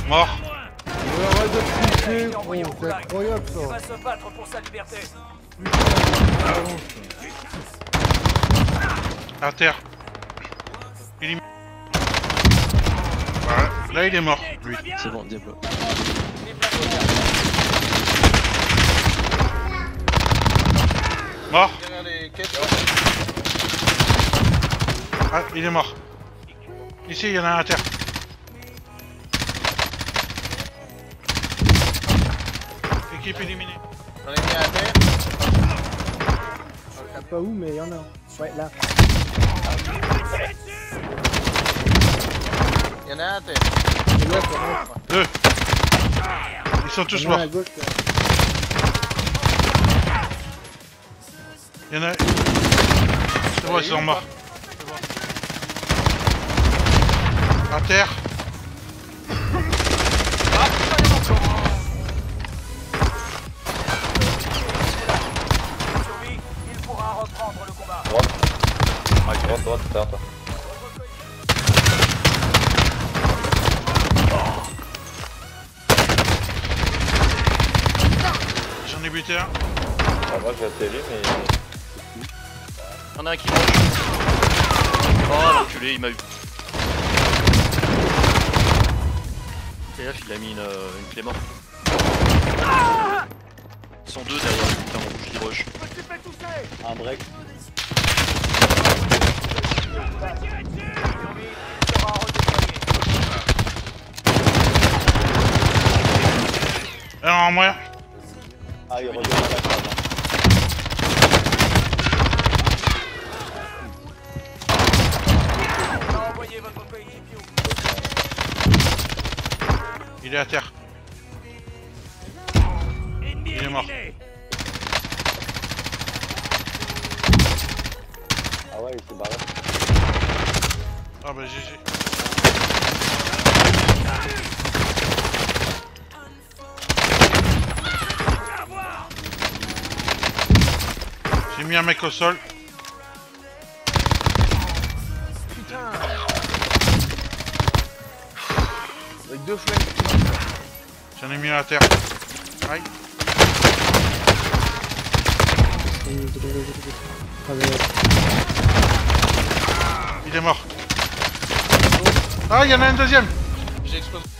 Mort. Arrête de tricher, gros, c'est incroyable ça. Il va se battre pour sa liberté. À terre. Il est... Voilà. Là il est mort, lui. C'est bon, Diablo. Mort. Ah, il est mort. Ici, il y en a un à terre. Équipe éliminée. J'en ai mis à terre. Je sais pas où, mais il y en a un. Ouais, là. Il y en a un à terre. Et là, c'est vrai. Deux. Ils sont tous Il y en a un morts. à gauche, là. Il y en a... C'est bon, ils sont morts. À terre. Il pourra reprendre le combat. Droite, derrière toi. J'en ai buté un. Ah, moi j'ai atterri, mais. Y'en a un qui mange. Oh l'enculé, il m'a eu. TF il a mis une clé morte. Ils sont deux derrière le putain mon bouche qui rush. Un break. Un en moins. Ah, il revient à la case. Envoyez votre coéquipier. Il est à terre. Il est mort. Ah ouais, il s'est barré. Ah bah GG. J'ai mis un mec au sol. Putain. Avec deux flingues. J'en ai mis un à terre. Aïe. Il est mort. Ah, il y en a un deuxième. J'ai explosé.